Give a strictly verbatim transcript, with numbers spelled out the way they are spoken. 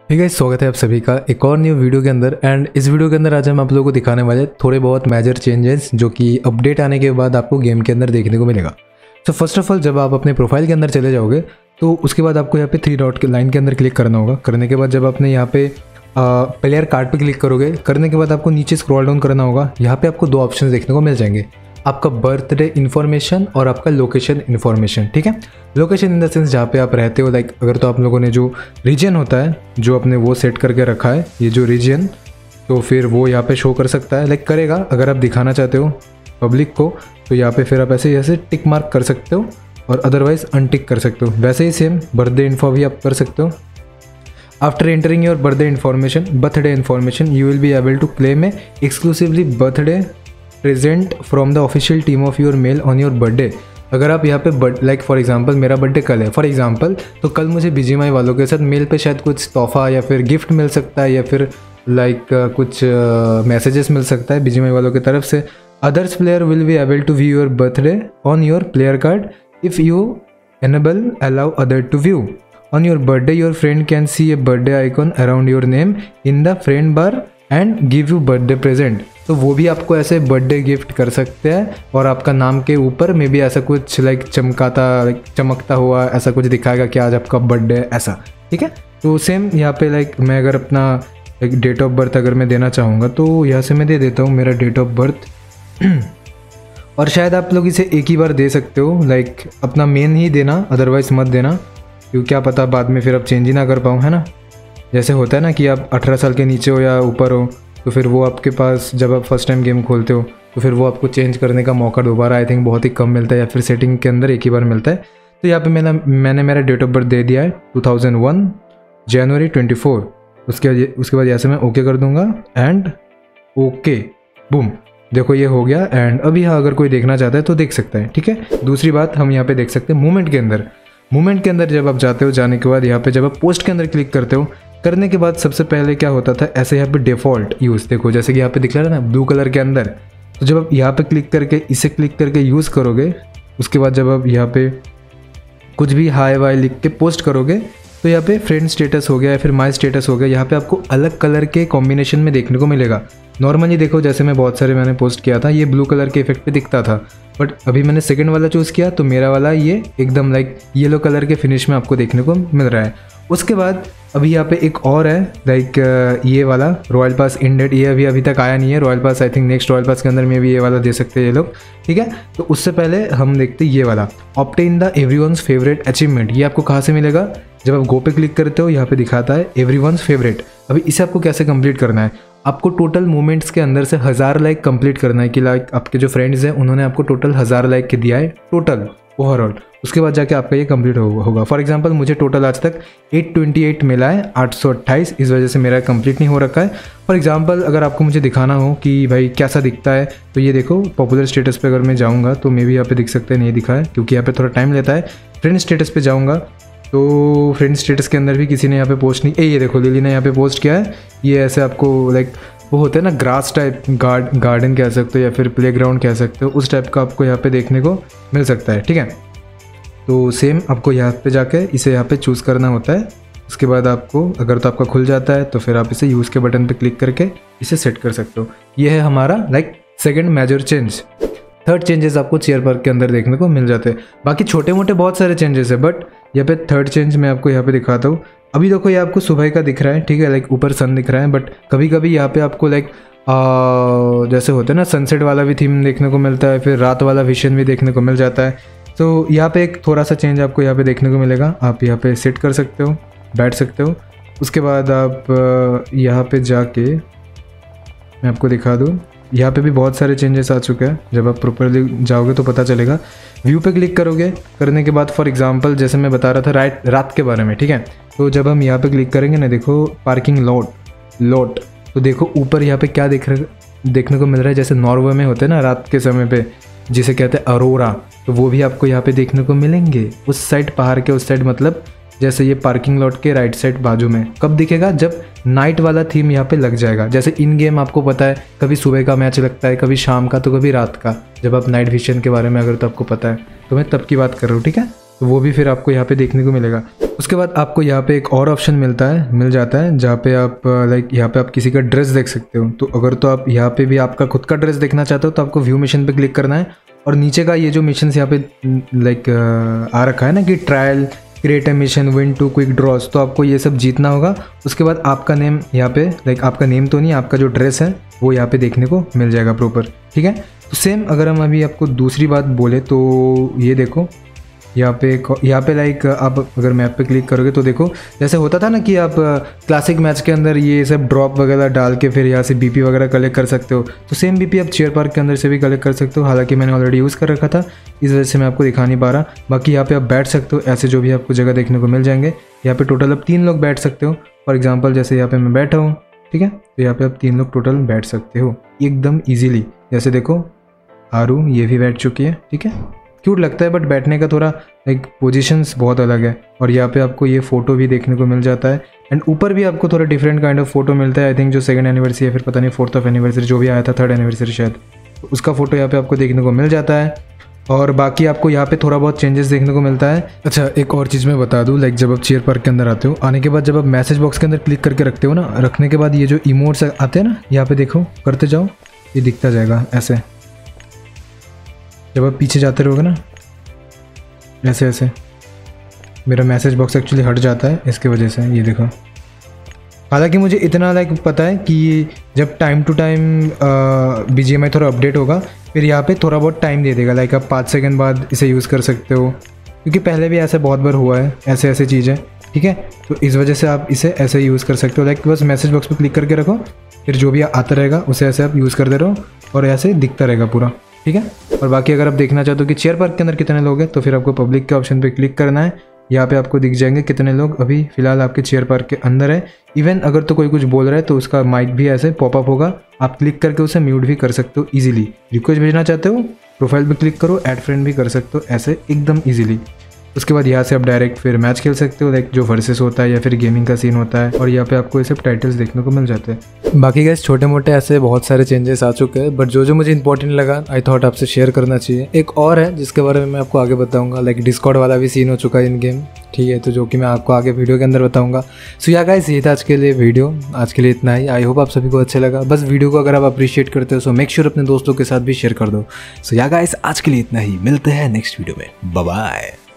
ठीक है, स्वागत है आप सभी का एक और न्यू वीडियो के अंदर। एंड इस वीडियो के अंदर आज हम आप लोगों को दिखाने वाले थोड़े बहुत मेजर चेंजेस जो कि अपडेट आने के बाद आपको गेम के अंदर देखने को मिलेगा। तो फर्स्ट ऑफ ऑल जब आप अपने प्रोफाइल के अंदर चले जाओगे तो उसके बाद आपको यहाँ पे थ्री डॉट के लाइन के अंदर क्लिक करना होगा। करने के बाद जब आपने यहाँ पे प्लेयर कार्ड पे क्लिक करोगे, करने के बाद आपको नीचे स्क्रॉल डाउन करना होगा। यहाँ पे आपको दो ऑप्शन देखने को मिल जाएंगे, आपका बर्थडे इन्फॉर्मेशन और आपका लोकेशन इन्फॉर्मेशन। ठीक है, लोकेशन इन द सेंस जहाँ पे आप रहते हो, लाइक अगर तो आप लोगों ने जो रीजन होता है जो आपने वो सेट करके रखा है, ये जो रीजन, तो फिर वो यहाँ पे शो कर सकता है, लाइक करेगा। अगर आप दिखाना चाहते हो पब्लिक को तो यहाँ पे फिर आप ऐसे ऐसे टिक मार्क कर सकते हो और अदरवाइज अनटिक कर सकते हो। वैसे ही सेम बर्थडे इन्फो भी आप कर सकते हो। After entering your birthday information birthday information you will be able to claim a exclusively birthday present from the official team of your mail on your birthday. अगर आप यहाँ पे लाइक फॉर एग्जांपल मेरा बर्थडे कल है for example, तो कल मुझे बीजीएमआई वालों के साथ मेल पे शायद कुछ तोहफा या फिर गिफ्ट मिल सकता है या फिर लाइक like, uh, कुछ मैसेजेस uh, मिल सकता है बीजीएमआई वालों की तरफ से। Others player will be able to view your birthday on your player card if you enable allow other to view on your birthday. Your friend can see a birthday icon around your name in the friend bar and give you birthday present. तो वो भी आपको ऐसे birthday gift कर सकते हैं और आपका नाम के ऊपर में भी ऐसा कुछ लाइक चमकाता लाइक चमकता हुआ ऐसा कुछ दिखाएगा कि आज आपका बर्थडे ऐसा। ठीक है, तो सेम यहाँ पे लाइक मैं अगर अपना एक डेट ऑफ बर्थ अगर मैं देना चाहूँगा तो यहाँ से मैं दे देता हूँ मेरा डेट ऑफ बर्थ। और शायद आप लोग इसे एक ही बार दे सकते हो, लाइक अपना मेन ही देना, अदरवाइज मत देना, क्योंकि क्या पता बाद में फिर आप चेंज ही ना कर पाऊँ, है ना। जैसे होता है ना कि आप अठारह साल के नीचे हो या ऊपर हो तो फिर वो आपके पास जब आप फर्स्ट टाइम गेम खोलते हो तो फिर वो आपको चेंज करने का मौका दोबारा आई थिंक बहुत ही कम मिलता है या फिर सेटिंग के अंदर एक ही बार मिलता है। तो यहाँ पे मैंने मैंने मेरा डेट ऑफ बर्थ दे दिया है two thousand one January twenty four. उसके उसके बाद यहाँ से मैं ओके कर दूंगा एंड ओके बूम, देखो ये हो गया। एंड अभी हाँ अगर कोई देखना चाहता है तो देख सकता है। ठीक है, दूसरी बात हम यहाँ पे देख सकते हैं मूवमेंट के अंदर। मूवमेंट के अंदर जब आप जाते हो, जाने के बाद यहाँ पे जब आप पोस्ट के अंदर क्लिक करते हो, करने के बाद सबसे पहले क्या होता था, ऐसे यहाँ पे डिफ़ॉल्ट यूज़ देखो जैसे कि यहाँ पे दिख रहा है ना ब्लू कलर के अंदर। तो जब आप यहाँ पे क्लिक करके इसे क्लिक करके यूज़ करोगे, उसके बाद जब आप यहाँ पे कुछ भी हाई वाई लिख के पोस्ट करोगे तो यहाँ पे फ्रेंड स्टेटस हो गया या फिर माई स्टेटस हो गया, यहाँ पे आपको अलग कलर के कॉम्बिनेशन में देखने को मिलेगा। नॉर्मली देखो जैसे मैं बहुत सारे मैंने पोस्ट किया था ये ब्लू कलर के इफेक्ट पे दिखता था, बट अभी मैंने सेकंड वाला चूज़ किया तो मेरा वाला ये एकदम लाइक येलो कलर के फिनिश में आपको देखने को मिल रहा है। उसके बाद अभी यहाँ पे एक और है लाइक ये वाला रॉयल पास इंडेड, ये अभी अभी तक आया नहीं है royal pass. I think next royal pass के अंदर में भी ये वाला दे सकते हैं ये लोग। ठीक है, तो उससे पहले हम देखते हैं ये वाला obtain the everyone's favourite achievement. ये आपको कहाँ से मिलेगा, जब आप गो पे क्लिक करते हो यहाँ पे दिखाता है एवरीवन्स फेवरेट। अभी इसे आपको कैसे कंप्लीट करना है, आपको टोटल मूवमेंट्स के अंदर से हज़ार लाइक कंप्लीट करना है कि लाइक आपके जो फ्रेंड्स हैं उन्होंने आपको टोटल हज़ार लाइक के दिया है टोटल ओवरऑल। उसके बाद जाके आपका ये कंप्लीट होगा। फॉर एग्जांपल मुझे टोटल आज तक आठ सौ अट्ठाईस मिला है, आठ सौ अट्ठाईस, इस वजह से मेरा कंप्लीट नहीं हो रखा है। फॉर एग्जांपल अगर आपको मुझे दिखाना हो कि भाई कैसा दिखता है तो ये देखो पॉपुलर स्टेटस पे अगर मैं जाऊँगा तो मे भी यहाँ पे दिख सकता है, नहीं दिखा है क्योंकि यहाँ पे थोड़ा टाइम लेता है। फ्रेंड स्टेटस पे जाऊँगा तो फ्रेंड स्टेटस के अंदर भी किसी ने यहाँ पे पोस्ट नहीं, ए ये देखो लिली ने यहाँ पे पोस्ट किया है। ये ऐसे आपको लाइक वो होता है ना ग्रास टाइप, गार्ड गार्डन कह सकते हो या फिर प्लेग्राउंड कह सकते हो, उस टाइप का आपको यहाँ पे देखने को मिल सकता है। ठीक है, तो सेम आपको यहाँ पे जाके इसे यहाँ पे चूज़ करना होता है। उसके बाद आपको अगर तो आपका खुल जाता है तो फिर आप इसे यूज़ के बटन पे क्लिक करके इसे सेट कर सकते हो। ये है हमारा like second major change. Third changes आपको चेयर पर के अंदर देखने को मिल जाते हैं। बाकी छोटे मोटे बहुत सारे चेंजेस है, बट यहाँ पे थर्ड चेंज मैं आपको यहाँ पे दिखाता हूँ। अभी देखो ये आपको सुबह का दिख रहा है, ठीक है, लाइक ऊपर सन दिख रहा है, बट कभी कभी यहाँ पे आपको लाइक जैसे होता है ना सनसेट वाला भी थीम देखने को मिलता है, फिर रात वाला विजन भी देखने को मिल जाता है। तो यहाँ पे एक थोड़ा सा चेंज आपको यहाँ पे देखने को मिलेगा। आप यहाँ पे सेट कर सकते हो, बैठ सकते हो। उसके बाद आप यहाँ पे जाके मैं आपको दिखा दूँ, यहाँ पे भी बहुत सारे चेंजेस आ चुके हैं। जब आप प्रॉपरली जाओगे तो पता चलेगा। व्यू पे क्लिक करोगे, करने के बाद फॉर एग्जांपल जैसे मैं बता रहा था राइट रात के बारे में, ठीक है, तो जब हम यहाँ पे क्लिक करेंगे ना, देखो पार्किंग लॉट लॉट, तो देखो ऊपर यहाँ पे क्या देख रहे देखने को मिल रहा है, जैसे नॉर्वे में होते हैं ना रात के समय पे जिसे कहते हैं अरोरा, तो वो भी आपको यहाँ पे देखने को मिलेंगे उस साइड, पहाड़ के उस साइड, मतलब जैसे ये पार्किंग लॉट के राइट साइड बाजू में। कब दिखेगा, जब नाइट वाला थीम यहाँ पे लग जाएगा। जैसे इन गेम आपको पता है कभी सुबह का मैच लगता है, कभी शाम का, तो कभी रात का। जब आप नाइट विजन के बारे में अगर तो आपको पता है, तो मैं तब की बात कर रहा हूँ। ठीक है, तो वो भी फिर आपको यहाँ पे देखने को मिलेगा। उसके बाद आपको यहाँ पे एक और ऑप्शन मिलता है मिल जाता है जहाँ पे आप लाइक यहाँ पे आप किसी का ड्रेस देख सकते हो। तो अगर तो आप यहाँ पे भी आपका खुद का ड्रेस देखना चाहते हो तो आपको व्यू मिशन पे क्लिक करना है, और नीचे का ये जो मिशन यहाँ पे लाइक आ रखा है ना कि trial, create a mission, win two quick draws, तो आपको ये सब जीतना होगा। उसके बाद आपका नेम यहाँ पे लाइक आपका नेम तो नहीं, आपका जो ड्रेस है वो यहाँ पे देखने को मिल जाएगा प्रॉपर, ठीक है। तो सेम अगर हम अभी आपको दूसरी बात बोले तो ये देखो यहाँ पे यहाँ पे लाइक आप अगर मैप पे क्लिक करोगे तो देखो जैसे होता था ना कि आप क्लासिक मैच के अंदर ये सब ड्रॉप वगैरह डाल के फिर यहाँ से बीपी वगैरह कलेक्ट कर सकते हो, तो सेम बीपी आप चेयर पार्क के अंदर से भी कलेक्ट कर सकते हो। हालांकि मैंने ऑलरेडी यूज़ कर रखा था, इस वजह से मैं आपको दिखा नहीं पा रहा। बाकी यहाँ पे आप बैठ सकते हो, ऐसे जो भी आपको जगह देखने को मिल जाएंगे। यहाँ पे टोटल आप तीन लोग बैठ सकते हो। फॉर एग्जाम्पल जैसे यहाँ पे मैं बैठा हूँ, ठीक है, तो यहाँ पे आप तीन लोग टोटल बैठ सकते हो एकदम ईजिली। जैसे देखो आरू ये भी बैठ चुकी है, ठीक है, क्यूट लगता है, बट बैठने का थोड़ा एक पोजीशंस बहुत अलग है। और यहाँ पे आपको ये फ़ोटो भी देखने को मिल जाता है, एंड ऊपर भी आपको थोड़ा डिफरेंट काइंड ऑफ फोटो मिलता है। आई थिंक जो सेकंड एनिवर्सरी है, फिर पता नहीं फोर्थ ऑफ एनिवर्सरी जो भी आया था, थर्ड एनिवर्सरी शायद, तो उसका फ़ोटो यहाँ पे आपको देखने को मिल जाता है। और बाकी आपको यहाँ पे थोड़ा बहुत चेंजेस देखने को मिलता है। अच्छा एक और चीज़ मैं बता दूँ, लाइक जब आप चेयर पार्क के अंदर आते हो, आने के बाद जब आप मैसेज बॉक्स के अंदर क्लिक करके रखते हो ना, रखने के बाद ये जो इमोट्स आते हैं ना, यहाँ पे देखो करते जाओ, ये दिखता जाएगा ऐसे। जब आप पीछे जाते रहोगे ना ऐसे ऐसे, मेरा मैसेज बॉक्स एक्चुअली हट जाता है इसके वजह से, ये देखो। हालांकि मुझे इतना लाइक पता है कि जब टाइम टू टाइम बीजीएमआई थोड़ा अपडेट होगा, फिर यहाँ पे थोड़ा बहुत टाइम दे देगा, लाइक आप पाँच सेकंड बाद इसे यूज़ कर सकते हो, क्योंकि पहले भी ऐसे बहुत बार हुआ है ऐसे ऐसे चीज़ें, ठीक है। तो इस वजह से आप इसे ऐसे यूज़ कर सकते हो, लाइक बस मैसेज बॉक्स पर क्लिक करके रखो, फिर जो भी आता रहेगा उसे ऐसे आप यूज़ करते रहो और ऐसे दिखता रहेगा पूरा, ठीक है। और बाकी अगर आप देखना चाहते हो कि चेयर पार्क के अंदर कितने लोग हैं, तो फिर आपको पब्लिक के ऑप्शन पे क्लिक करना है। यहाँ पे आपको दिख जाएंगे कितने लोग अभी फ़िलहाल आपके चेयर पार्क के अंदर है। इवन अगर तो कोई कुछ बोल रहा है तो उसका माइक भी ऐसे पॉपअप होगा, आप क्लिक करके उसे म्यूट भी कर सकते हो ईजिली। रिक्वेस्ट भेजना चाहते हो, प्रोफाइल पे क्लिक करो, ऐड फ्रेंड भी कर सकते हो ऐसे एकदम ईजिली। उसके बाद यहाँ से आप डायरेक्ट फिर मैच खेल सकते हो, लाइक जो वर्सेस होता है या फिर गेमिंग का सीन होता है, और यहाँ पे आपको ये सब टाइटल्स देखने को मिल जाते हैं। बाकी गाइस छोटे मोटे ऐसे बहुत सारे चेंजेस आ चुके हैं, बट जो जो मुझे इंपॉर्टेंट लगा आई थॉट आपसे शेयर करना चाहिए। एक और है जिसके बारे में मैं आपको आगे बताऊंगा, लाइक डिस्कॉर्ड वाला भी सीन हो चुका है इन गेम, ठीक है, तो जो कि मैं आपको आगे वीडियो के अंदर बताऊंगा। सो या गाइस ये था आज के लिए वीडियो, आज के लिए इतना ही। आई होप आप सभी को अच्छा लगा। बस वीडियो को अगर आप अप्रिशिएट करते हो सो मेक श्योर अपने दोस्तों के साथ भी शेयर कर दो। सो या गाइस आज के लिए इतना ही, मिलते हैं नेक्स्ट वीडियो में, बाय बाय।